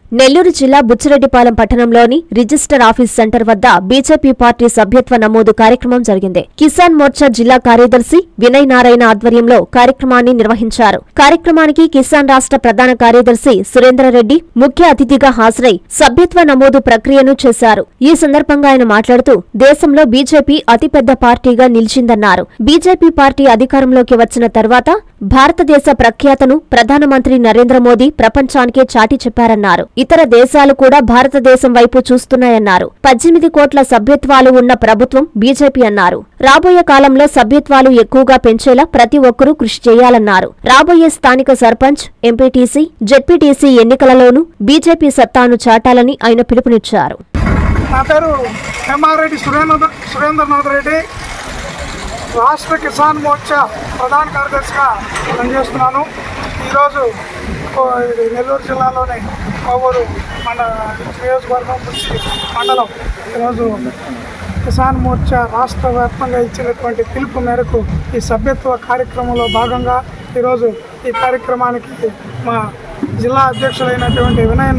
నెల్లూరు జిల్లా బుచ్చిరెడ్డిపాలెం పట్టణంలోని register office centre వద్ద బీజేపీ పార్టీ సభ్యత్వ నమోదు కార్యక్రమం జరిగింది. కిసాన్ మోర్చా జిల్లా కార్యదర్శి వినయ్ నారాయణ ఆధ్వర్యంలో కార్యక్రమాన్ని నిర్వహించారు. కార్యక్రమానికి కిసాన్ రాష్ట్ర ప్రధాన కార్యదర్శి సురేంద్రరెడ్డి ముఖ్య అతిథిగా హాజరై సభ్యత్వ నమోదు ప్రక్రియను చేశారు. ఈ సందర్భంగా ఆయన మాట్లాడుతూ దేశంలో బీజేపీ అతిపెద్ద పార్టీగా నిలిచిందన్నారు. బీజేపీ పార్టీ అధికారంలోకి వచ్చిన తర్వాత భారతదేశ ప్రఖ్యాతను ప్రధానమంత్రి నరేంద్ర మోదీ ప్రపంచానికే చాటి చెప్పారన్నారు. ఇతర దేశాలు కూడా భారతదేశం వైపు చూస్తున్నాయన్నారు. 18 కోట్ల సభ్యత్వాలు ఉన్న ప్రభుత్వం బీజేపీ అన్నారు. రాబోయే కాలంలో సభ్యత్వాలు ఎక్కువగా పెంచేలా ప్రతి ఒక్కరూ కృషి చేయాలన్నారు. రాబోయే స్థానిక సర్పంచ్, ఎంపీటీసీ, జెడ్పీటీసీ ఎన్నికలలోనూ బీజేపీ సత్తాను చాటాలని ఆయన పిలుపునిచ్చారు. నా పేరు ఎంఆర్రెడ్డి సురేంద్రనాథ్ రెడ్డి, రాష్ట్ర కిసాన్ మోర్చా ప్రధాన కార్యదర్శిగా పనిచేస్తున్నాను. ఈరోజు నెల్లూరు జిల్లాలోని కోవూరు మన నియోజకవర్గం నుంచి మండలం ఈరోజు కిసాన్ మోర్చా రాష్ట్ర వ్యాప్తంగా ఇచ్చినటువంటి పిలుపు మేరకు ఈ సభ్యత్వ కార్యక్రమంలో భాగంగా ఈరోజు ఈ కార్యక్రమానికి మా జిల్లా అధ్యక్షులైనటువంటి వినయ్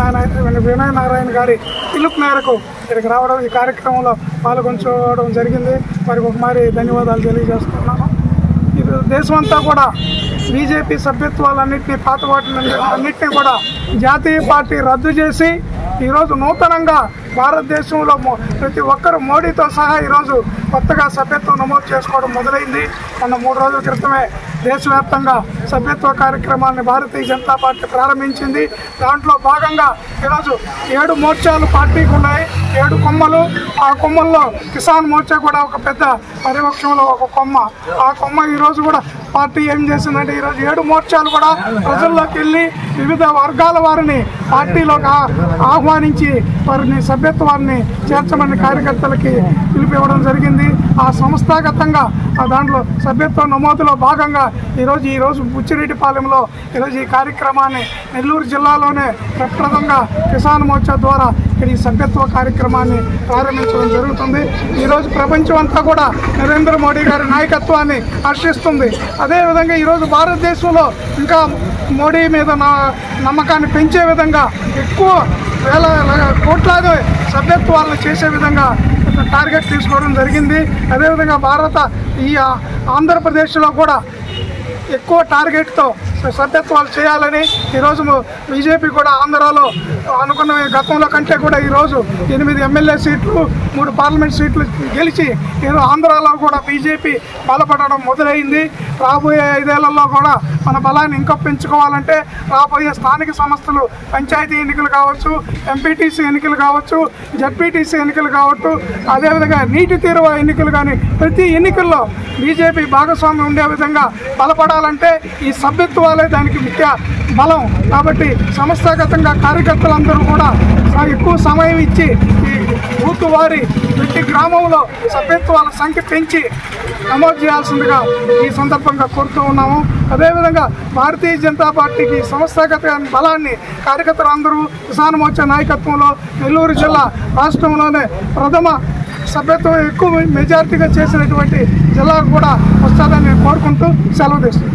నారాయణ గారి పిలుపు మేరకు ఇక్కడికి రావడం, ఈ కార్యక్రమంలో పాల్గొంచడం జరిగింది. మరి ఒకమారి ధన్యవాదాలు తెలియజేస్తున్నాను. ఇది దేశమంతా కూడా బీజేపీ సభ్యత్వాలన్నింటినీ, పాత వాటిని కూడా జాతీయ పార్టీ రద్దు చేసి ఈరోజు నూతనంగా భారతదేశంలో ప్రతి ఒక్కరు మోడీతో సహా ఈరోజు కొత్తగా సభ్యత్వం నమోదు చేసుకోవడం మొదలైంది. మొన్న 3 రోజుల క్రితమే దేశవ్యాప్తంగా సభ్యత్వ కార్యక్రమాన్ని భారతీయ జనతా పార్టీ ప్రారంభించింది. దాంట్లో భాగంగా ఈరోజు 7 మోర్చాలు పార్టీకి ఉన్నాయి, 7 కొమ్మలు. ఆ కొమ్మల్లో కిసాన్ మోర్చా కూడా ఒక పెద్ద పరిపక్షంలో ఒక కొమ్మ. ఆ కొమ్మ ఈరోజు కూడా పార్టీ ఏం చేసిందంటే ఈరోజు 7 మోర్చాలు కూడా ప్రజల్లోకి వెళ్ళి వివిధ వర్గాల వారిని పార్టీలోకి ఆహ్వానించి వారిని సభ్యత్వాన్ని చేర్చమని కార్యకర్తలకి పిలుపివ్వడం జరిగింది. ఆ సంస్థాగతంగా దాంట్లో సభ్యత్వ నమోదులో భాగంగా ఈరోజు బుచ్చిరెడ్డిపాలెంలో ఈరోజు ఈ కార్యక్రమాన్ని నెల్లూరు జిల్లాలోనే ప్రప్రదంగా కిసాన్ మోర్చా ద్వారా ఈ సభ్యత్వ కార్యక్రమాన్ని ప్రారంభించడం జరుగుతుంది. ఈరోజు ప్రపంచం అంతా కూడా నరేంద్ర మోడీ గారి నాయకత్వాన్ని హర్షిస్తుంది. అదేవిధంగా ఈరోజు భారతదేశంలో ఇంకా మోడీ మీద నమ్మకాన్ని పెంచే విధంగా ఎక్కువ వేల కోట్లాది సభ్యత్వాలను చేసే విధంగా టార్గెట్ తీసుకోవడం జరిగింది. అదేవిధంగా ఈ ఆంధ్రప్రదేశ్లో కూడా ఎక్కువ టార్గెట్తో సభ్యత్వాలు చేయాలని ఈరోజు బీజేపీ కూడా ఆంధ్రాలో అనుకున్న గతంలో కంటే కూడా ఈరోజు 8 ఎమ్మెల్యే సీట్లు, 3 పార్లమెంట్ సీట్లు గెలిచి ఈరోజు ఆంధ్రాలో కూడా బీజేపీ బలపడడం మొదలైంది. రాబోయే 5 ఏళ్లలో కూడా మన బలాన్ని ఇంకా పెంచుకోవాలంటే రాబోయే స్థానిక సంస్థలు, పంచాయతీ ఎన్నికలు కావచ్చు, ఎంపీటీసీ ఎన్నికలు కావచ్చు, జెడ్పీటీసీ ఎన్నికలు కావచ్చు, అదేవిధంగా నీటి తీరువ ఎన్నికలు కానీ ప్రతి ఎన్నికల్లో బీజేపీ భాగస్వామ్యం ఉండే విధంగా బలపడాలంటే ఈ సభ్యత్వాలే దానికి ముఖ్య బలం. కాబట్టి సంస్థాగతంగా కార్యకర్తలందరూ కూడా ఎక్కువ సమయం ఇచ్చి ఈ బూత్ వారి ప్రతి గ్రామంలో సభ్యత్వాల సంఖ్య పెంచి నమోదు చేయాల్సిందిగా ఈ సందర్భంగా కోరుతూ ఉన్నాము. అదేవిధంగా భారతీయ జనతా పార్టీకి సంస్థాగత బలాన్ని కార్యకర్తలందరూ కిసాన్ మోర్చా నాయకత్వంలో నెల్లూరు జిల్లా రాష్ట్రంలోనే ప్రథమ సభ్యత్వం ఎక్కువ మెజారిటీగా చేసినటువంటి జిల్లా కూడా వస్తుందని కోరుకుంటూ సెలవు తీసుకుంటాం.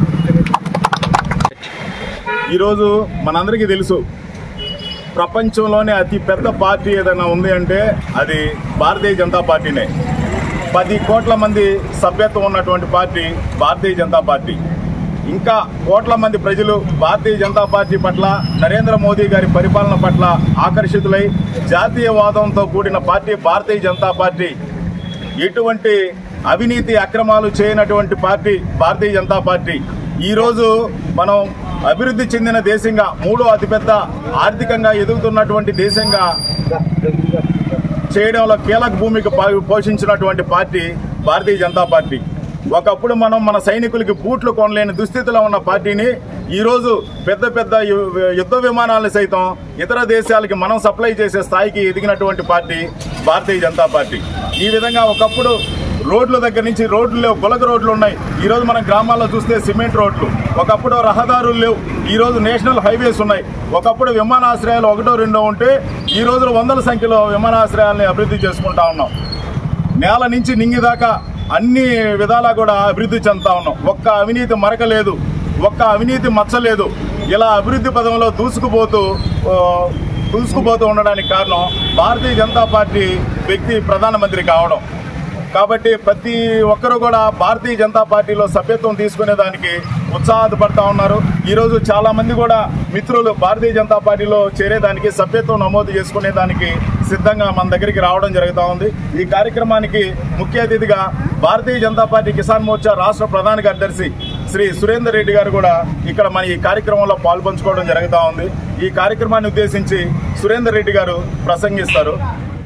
ఈరోజు మనందరికీ తెలుసు, ప్రపంచంలోనే అతి పెద్ద పార్టీ ఏదైనా ఉంది అంటే అది భారతీయ జనతా పార్టీనే. 10 కోట్ల మంది సభ్యత్వం ఉన్నటువంటి పార్టీ భారతీయ జనతా పార్టీ. ఇంకా కోట్ల మంది ప్రజలు భారతీయ జనతా పార్టీ పట్ల, నరేంద్ర మోదీ గారి పరిపాలన పట్ల ఆకర్షితులై జాతీయవాదంతో కూడిన పార్టీ భారతీయ జనతా పార్టీ. ఎటువంటి అవినీతి అక్రమాలు చేయనటువంటి పార్టీ భారతీయ జనతా పార్టీ. ఈరోజు మనం అభివృద్ధి చెందిన దేశంగా, 3వ అతిపెద్ద ఆర్థికంగా ఎదుగుతున్నటువంటి దేశంగా చేయడంలో కీలక భూమిక పోషించినటువంటి పార్టీ భారతీయ జనతా పార్టీ. ఒకప్పుడు మనం మన సైనికులకి బూట్లు కొనలేని దుస్థితిలో ఉన్న పార్టీని ఈరోజు పెద్ద పెద్ద యుద్ధ విమానాలను సైతం ఇతర దేశాలకి మనం సప్లై చేసే స్థాయికి ఎదిగినటువంటి పార్టీ భారతీయ జనతా పార్టీ. ఈ విధంగా ఒకప్పుడు రోడ్ల దగ్గర నుంచి రోడ్లు లేవు, గులక రోడ్లు ఉన్నాయి. ఈరోజు మన గ్రామాల్లో చూస్తే సిమెంట్ రోడ్లు. ఒకప్పుడు రహదారులు లేవు, ఈరోజు నేషనల్ హైవేస్ ఉన్నాయి. ఒకప్పుడు విమానాశ్రయాలు 1-2 ఉంటే ఈ రోజులో 100ల సంఖ్యలో విమానాశ్రయాలని అభివృద్ధి చేసుకుంటా ఉన్నాం. నేల నుంచి నింగి దాకా అన్ని విధాలా కూడా అభివృద్ధి చెందుతా ఉన్నాం. ఒక్క అవినీతి మరక లేదు, ఒక్క అవినీతి మచ్చలేదు. ఇలా అభివృద్ధి పదంలో దూసుకుపోతూ దూసుకుపోతూ ఉండడానికి కారణం భారతీయ జనతా పార్టీ వ్యక్తి ప్రధానమంత్రి కావడం. కాబట్టి ప్రతి ఒక్కరూ కూడా భారతీయ జనతా పార్టీలో సభ్యత్వం తీసుకునేదానికి ఉత్సాహపడతా ఉన్నారు. ఈరోజు చాలామంది కూడా మిత్రులు భారతీయ జనతా పార్టీలో చేరేదానికి, సభ్యత్వం నమోదు చేసుకునేదానికి సిద్ధంగా మన దగ్గరికి రావడం జరుగుతూ ఉంది. ఈ కార్యక్రమానికి ముఖ్య అతిథిగా భారతీయ జనతా పార్టీ కిసాన్ మోర్చా రాష్ట్ర ప్రధాన కార్యదర్శి శ్రీ సురేందర్ రెడ్డి గారు కూడా ఇక్కడ మన ఈ కార్యక్రమంలో పాల్పంచుకోవడం జరుగుతూ ఉంది. ఈ కార్యక్రమాన్ని ఉద్దేశించి సురేందర్ రెడ్డి గారు ప్రసంగిస్తారు.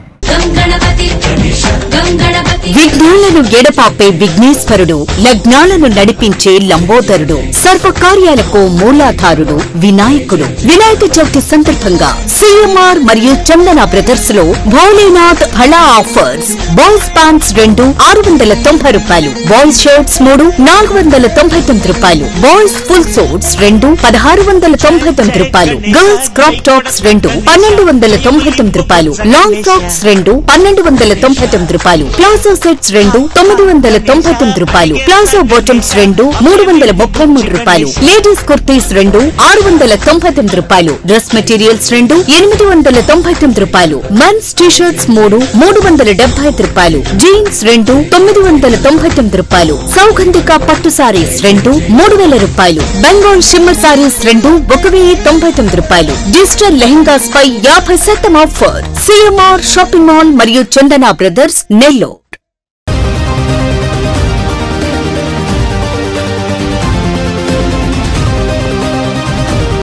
విఘ్నాలను ఎడపాపే విఘ్నేశ్వరుడు, లగ్నాలను నడిపించే లంబోదరుడు, సర్వకార్యాలకు మూలాధారుడు వినాయకుడు. వినాయక చవితి సందర్భంగా సిఎంఆర్ మరియు చందన బ్రదర్స్ లో భోలేనాథ్ హళా ఆఫర్స్. బాయ్స్ ప్యాంట్స్ 2 690 రూపాయలు, బాయ్స్ షర్ట్స్ 3 499 రూపాయలు, బాయ్స్ ఫుల్ సూట్స్ 2 1699 రూపాయలు, గర్ల్స్ క్రాప్ టాప్స్ 2 1299 రూపాయలు, లాంగ్ ఫ్రాక్స్ 2 1299 రూపాయలు, ప్లాజో సెట్స్ 2 999 రూపాయలు, ప్లాజో బాటమ్స్ 2 333 రూపాయలు, లేడీస్ కుర్తీస్ 2 699 రూపాయలు, డ్రెస్ మెటీరియల్స్ 2 899 రూపాయలు, మెన్స్ టీ-షర్ట్స్ 3 375 రూపాయలు, జీన్స్ 2 999 రూపాయలు, సౌగంధిక పట్టు సారీస్ 2 3000 రూపాయలు, బెంగాల్ షిమ్మర్ సారీస్ 2 1099 రూపాయలు, డిజిటల్ లెహెంగాస్ పై 50% ఆఫర్. సిఎంఆర్ షాపింగ్ మాల్ మరియు చందన బ్రదర్స్ నెల్లూరు.